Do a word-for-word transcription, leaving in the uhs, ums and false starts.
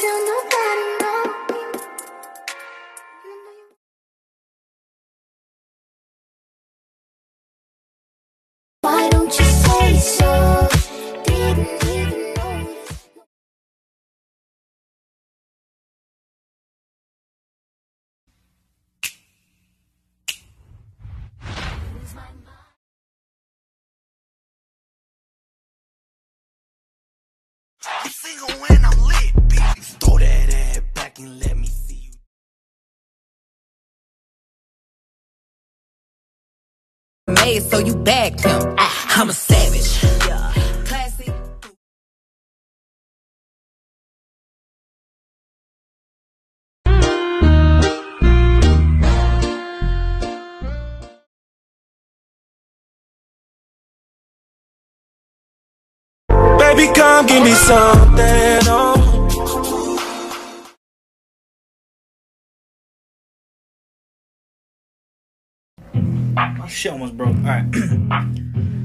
Why don't you say so? Didn't even notice. I'm single when I'm lit, bitch. Throw that ass back and let me see you. Made so you bagged him. I'm a savage. Yeah. Classy. Baby, come give me something, oh. My shit almost broke. Alright.